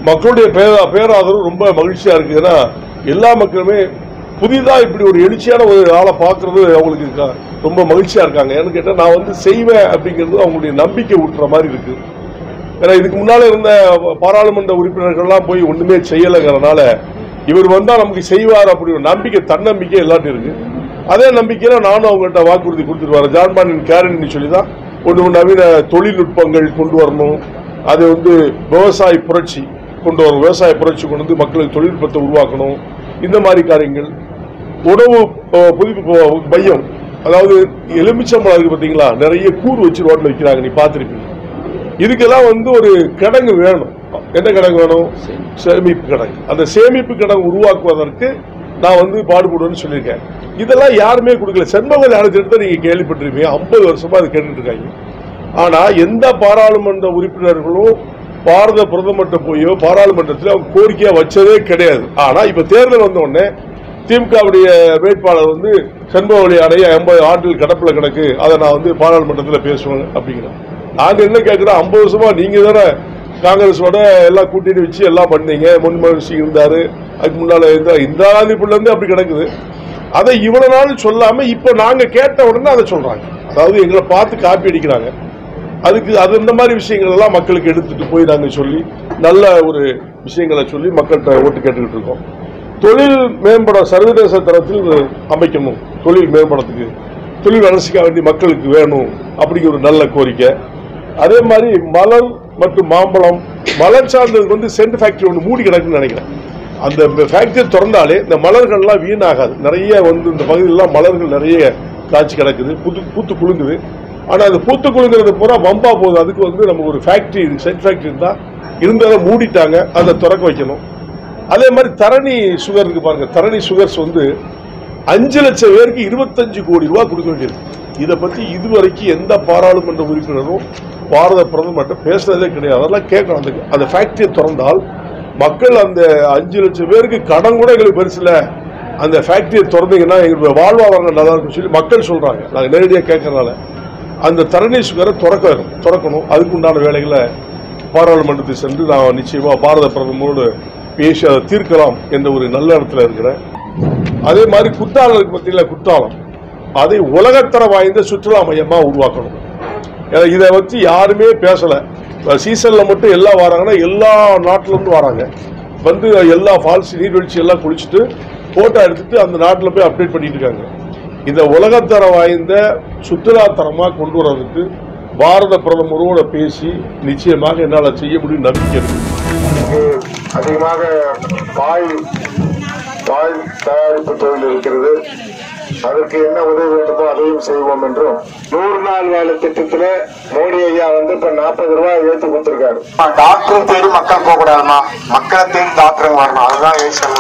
மக்களுடைய பேராதரவு ரொம்ப மகிழ்ச்சியா இருக்கு. ஏன்னா எல்லா மக்களுமே புதிதா இப்படி ஒரு எழுச்சியான ஒரு ஆளை பார்க்கறது அவங்களுக்கு ரொம்ப மகிழ்ச்சியா இருக்காங்க. ஏன்னு கேட்டால் நான் வந்து செய்வேன் அப்படிங்கிறது அவங்களுடைய நம்பிக்கை ஊட்டுற மாதிரி இருக்கு. ஏன்னா இதுக்கு முன்னால இருந்த பாராளுமன்ற உறுப்பினர்கள்லாம் போய் ஒண்ணுமே செய்யலைங்கிறனால இவர் வந்தா நமக்கு செய்வார் அப்படி ஒரு நம்பிக்கை, தன்னம்பிக்கை எல்லாத்தையும் இருக்கு. அதே நம்பிக்கையில நானும் அவங்கள்ட்ட வாக்குறுதி கொடுத்துட்டு வரேன். ஜான்பாண்டின் கேரண்டி சொல்லி தான் ஒன்று நவீன தொழில்நுட்பங்கள் கொண்டு வரணும், அது வந்து விவசாய புரட்சி கொண்டு வரணும், விவசாய புரட்சி கொண்டு வந்து மக்களுக்கு தொழில்நுட்பத்தை உருவாக்கணும். இந்த மாதிரி காரியங்கள், உணவு புதுப்பிப்பு மையம், அதாவது எலுமிச்சம்பழம் இருக்கு பார்த்தீங்களா, நிறைய கூறு வச்சு ரோட்டில் வைக்கிறாங்க, நீ பார்த்துருப்பீங்க. இதுக்கெல்லாம் வந்து ஒரு கிடங்கு வேணும். என்ன கிடங்கு வேணும்? சேமிப்பு கிடங்கு. அந்த சேமிப்பு கிடங்கு உருவாக்குவதற்கு நான் வந்து பாடுபடுவேன்னு சொல்லியிருக்கேன். இதெல்லாம் யாருமே கொடுக்கல. செண்பக திட்டத்தை நீங்க கேள்விப்பட்டிருப்பீங்க, 50 வருஷமா அது கேட்டுட்டு இருக்காங்க. ஆனா எந்த பாராளுமன்ற உறுப்பினர்களும் பாரத பிரதமர்கிட்ட போயோ பாராளுமன்றத்தில் அவங்க கோரிக்கையா வச்சதே கிடையாது. ஆனா இப்ப தேர்தல் வந்த உடனே திமுகவுடைய வேட்பாளர் வந்து செண்பக அடைய 50 ஆண்டுகள் கடப்புல கிடக்கு, அதை நான் வந்து பாராளுமன்றத்தில் பேசுவேன் அப்படிங்கிறேன். நாங்க என்ன கேட்கிறோம், 50 வருஷமா நீங்க தானே காங்கிரஸோட எல்லாம் கூட்டணி வச்சு எல்லாம் பண்ணீங்க. மன்மோகன் சிங் இருந்தாரு, அதுக்கு முன்னால இந்திரா காந்தி புள்ள இருந்து அப்படி கிடக்குது. அதை இவ்வளவு நாள் சொல்லாம இப்ப நாங்க கேட்ட உடனே அதை சொல்றாங்க. அதாவது எங்களை பார்த்து காப்பி அடிக்கிறாங்க. அதுக்கு அது இந்த மாதிரி விஷயங்கள் எல்லாம் மக்களுக்கு எடுத்துட்டு போய் நாங்க சொல்லி நல்ல ஒரு விஷயங்களை சொல்லி மக்கள்கிட்ட ஓட்டு கேட்டுக்கிட்டு இருக்கோம். தொழில் மேம்பட சர்வதேச தரத்தில் அமைக்கணும், தொழில் மேம்படத்துக்கு தொழில் வளர்ச்சிக்காக வேண்டி மக்களுக்கு வேணும் அப்படிங்கிற ஒரு நல்ல கோரிக்கை. அதே மாதிரி மலர் மற்றும் மாம்பழம், மலர் சார்ந்ததுக்கு வந்து சென்ட் ஃபேக்டரி ஒன்று மூடி கிடக்குன்னு நினைக்கிறேன். அந்த ஃபேக்டரி திறந்தாலே இந்த மலர்கள்லாம் வீணாகாது. நிறைய வந்து இந்த பகுதியிலாம் மலர்கள் நிறைய காய்ச்சி கிடக்குது, பூத்து குலுங்குது. ஆனால் அந்த பூத்து குலுங்குறது பூரா வம்பா போகுது. அதுக்கு வந்து நம்ம ஒரு ஃபேக்டரி, சென்ட் ஃபேக்டரி இருந்தால் இருந்ததை மூடிட்டாங்க, அதை திறக்க வைக்கணும். அதே மாதிரி தரணி சுகர் இருக்கு பாருங்க, தரணி சுகர்ஸ் வந்து 5 லட்சம் பேருக்கு 25 கோடி ரூபாய் கொடுக்க வேண்டியிருக்கு. இதை பத்தி இதுவரைக்கும் எந்த பாராளுமன்ற உறுப்பினரும் பாரத பிரதமர்கிட்ட பேசுறதே கிடையாது. அதெல்லாம் கேட்கணும். அந்த ஃபேக்டரியை திறந்தால் மக்கள் அந்த 5 லட்சம் பேருக்கு கடன் கூட எங்களுக்கு பெருசு இல்லை, அந்த ஃபேக்டரியை திறந்தீங்கன்னா எங்களுக்கு வாழ்வாதாரம் நல்லா இருக்குன்னு சொல்லி மக்கள் சொல்றாங்க. நாங்கள் நேரடியாக கேட்கறதுனால அந்த தரணி சுகரை திறக்கணும். அதுக்கு உண்டான வேலைகளை பாராளுமன்றத்தை சென்று நான் நிச்சயமா பாரத பிரதமரோடு பேசி அதை தீர்க்கலாம் என்ற ஒரு நல்ல இடத்துல இருக்கிறேன். அதே மாதிரி குற்றாலம் பத்தியில் குற்றாலம் அதை உலகத்தரம் வாய்ந்த சுற்றுலா மையமா உருவாக்கணும். இதை வச்சு யாருமே பேசல. சீசன்ல மட்டும் எல்லாம் வராங்கன்னா எல்லா நாட்டில இருந்து வராங்க, வந்து எல்லா ஃபால்ஸ் நீர்வீழ்ச்சி எல்லாம் குளிச்சுட்டு போட்டோ எடுத்துட்டு அந்த நாட்டில் போய் அப்டேட் பண்ணிட்டு இருக்காங்க. இதை உலகத்தரம் வாய்ந்த சுற்றுலா தரமா கொண்டு வர்றதுக்கு பாரத பிரதமரோட பேசி நிச்சயமாக என்னால் செய்ய முடியும் நம்பிக்கை இருக்கு. அதிகமாக பால் தயாரிப்பு தொழில் இருக்கிறது. அதற்கு என்ன உதவி வேண்டுமோ அதையும் செய்வோம் என்றும் 100 நாள் வேலை திட்டத்தில் மோடி ஐயா வந்து இப்ப 40 ரூபாய் ஏற்றி கொடுத்திருக்காரு. டாக்டர் தேடி மக்கள் போக கூடாதுமா, மக்களை தேடி டாக்டர் வரணும். அதுதான்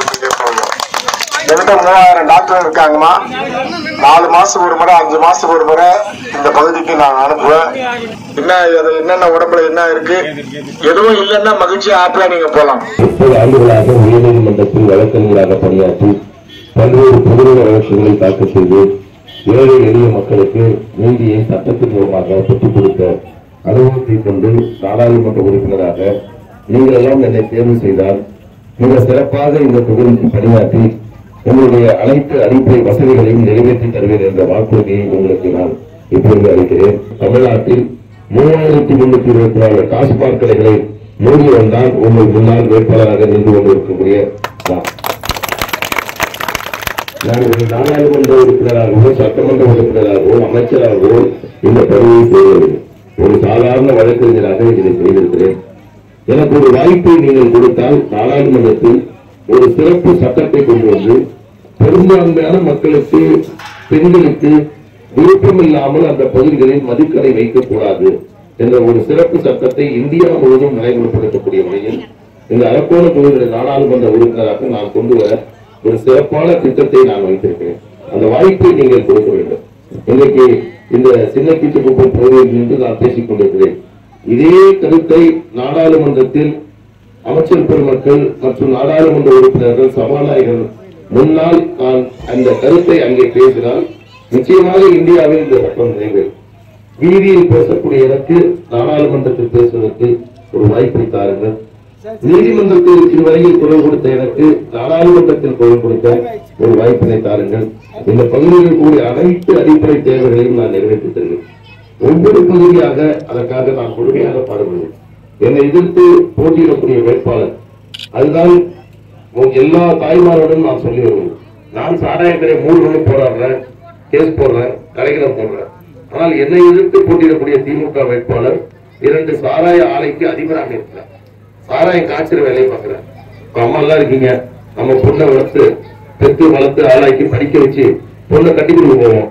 என்கிட்ட 3000 டாக்டர் இருக்காங்கம்மா. 4 மாசத்துக்கு ஒரு முறை 5 மாசத்துக்கு ஒரு முறை இந்த பகுதிக்கு நான் அனுப்புவேன். என்னென்ன உடம்புல என்ன இருக்கு, எதுவும் இல்லைன்னா மகிழ்ச்சியா ஆப்பிளா நீங்க போலாம். 30 ஆண்டுகளாக உயர்நீதிமன்றத்தில் வழக்கறிஞராக பணியாற்றி பல்வேறு பொதுநல வழக்குகளை தாக்கல் செய்து ஏழை எளிய மக்களுக்கு நீதியை சட்டத்தின் மூலமாக பெற்றுக் கொடுத்த அனுபவத்தை கொண்டு நாடாளுமன்ற உறுப்பினராக நீங்கள் எல்லாம் என்னை தேர்வு செய்தால் மிக சிறப்பாக இந்த தொகுதிக்கு பணியாற்றி உங்களுடைய அனைத்து அடிப்படை வசதிகளையும் நிறைவேற்றி தருவேன் என்ற வாக்குறுதியை உங்களுக்கு நான் இப்பொழுது அளிக்கிறேன். தமிழ்நாட்டில் 3324 டாஸ்மாக் கடைகளை மூடி வந்தால் உங்கள் முன்னாள் வேட்பாளராக நின்று கொண்டிருக்கக்கூடிய நான் ஒரு நாடாளுமன்ற உறுப்பினராகவோ சட்டமன்ற உறுப்பினராகவோ அமைச்சராகவோ இந்த பதவியை செய்வது ஒரு சாதாரண வழக்கறிஞராக இதை செய்திருக்கிறேன். எனக்கு ஒரு வாய்ப்பை நீங்கள் கொடுத்தால் நாடாளுமன்றத்தில் ஒரு சிறப்பு சட்டத்தை கொண்டு வந்து பெரும்பான்மையான மக்களுக்கு, பெண்களுக்கு விருப்பம் இல்லாமல் அந்த பகுதிகளில் மதுக்கடை வைக்கக்கூடாது என்ற ஒரு சிறப்பு சட்டத்தை இந்தியா முழுவதும் நடைமுறைப்படுத்தக்கூடிய வகையில் இந்த அரக்கோண தொகுதியுடைய நாடாளுமன்ற உறுப்பினராக நான் கொண்டு வர ஒரு சிறப்பான திட்டத்தை நான் வைத்திருக்கிறேன். அந்த வாய்ப்பை நீங்கள் கொடுக்க வேண்டும். இன்றைக்கு இந்த சின்னக்கீட்டுக்குப்பம் பகுதியில் நின்று நான் பேசிக் கொண்டிருக்கிறேன். இதே கருத்தை நாடாளுமன்றத்தில் அமைச்சர் பெருமக்கள் மற்றும் நாடாளுமன்ற உறுப்பினர்கள், சபாநாயகர் முன்னால் நான் அந்த கருத்தை அங்கே பேசினால் நிச்சயமாக இந்தியாவில் இந்த சட்டம் நிறைவேறும். வீதியில் பேசக்கூடிய எனக்கு நாடாளுமன்றத்தில் பேசுவதற்கு ஒரு வாய்ப்பை தாருங்கள். நீதிமன்றத்தில் இதுவரையில் குரல் கொடுத்த எனக்கு நாடாளுமன்றத்தில் குரல் கொடுத்த ஒரு வாய்ப்பினை தாருங்கள். இந்த பகுதியில் கூடிய அனைத்து அடிப்படை தேவைகளையும் நான் நிறைவேற்றி தருவேன். ஒவ்வொரு பகுதியாக அதற்காக நான் முழுமையாக பாடுபடுவேன். என்னை எதிர்த்து போட்டியிடக்கூடிய வேட்பாளர் அதுதான் எல்லா தாய்மாரோடும் நான் சொல்லி வருவேன். நான் சாராயக்கரை 3 மணி போராடுறேன், கேஸ் போடுறேன், கலைஞர் போடுறேன். ஆனால் என்னை எதிர்த்து போட்டியிடக்கூடிய திமுக வேட்பாளர் 2 சாராய ஆலைக்கு அதிபராக இருக்கிறார். சாராயம் காய்ச்சற வேலையை பார்க்கிறேன். அம்மா எல்லாம் இருக்கீங்க, நம்ம பொண்ணை வளர்த்து பெற்று வளர்த்து ஆளாக்கி படிக்க வச்சு பொண்ணை கட்டி கொடுப்போம்.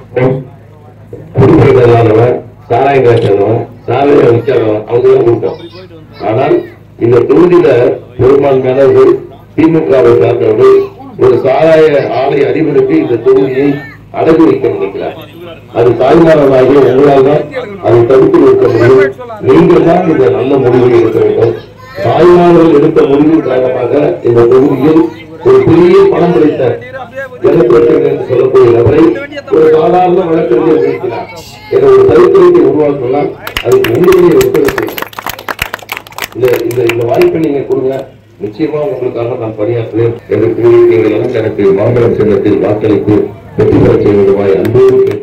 குடும்பம் சாராயம் காய்ச்சறவன், சாராயம் விற்கிறவன் அவங்க தான் கொடுப்போம். ஆனால் இந்த தொகுதியில பெரும்பான்மையானவர்கள் திமுகவை சார்ந்தவர்கள் ஒரு சாராய ஆலை அதிபருக்கு இந்த தொகுதியை அடகு வைக்க நினைக்கிறார். அது தாய்மாரனாகிய உங்களால் தான் அதை தடுத்து வைக்க முடியும். நீங்கள் தான் இந்த நல்ல முடிவை எடுக்க வேண்டும். தாய்மார்கள் எடுத்த முடிவின் காரணமாக இந்த தொகுதியில் ஒரு பெரிய பணம் கிடைத்த ஜனப்பிரச்சனை என்று சொல்லக்கூடிய நபரை ஒரு சாதாரண வழக்கறிஞர் வைக்கிறார் என்ற ஒரு சரித்திரத்தை உருவாக்கலாம். அதுக்கு உங்களுடைய ஒத்துழைப்பு இந்த வாய்ப்பை நீங்க கொடுங்க. நிச்சயமா உங்களுக்காக நான் பணியாற்றுவேன் என்று கூறி நீங்கள் எனக்கு மாம்பழம் சின்னத்தில் வாக்களித்து வெற்றி பெற செய்வதுமாய் அன்போடு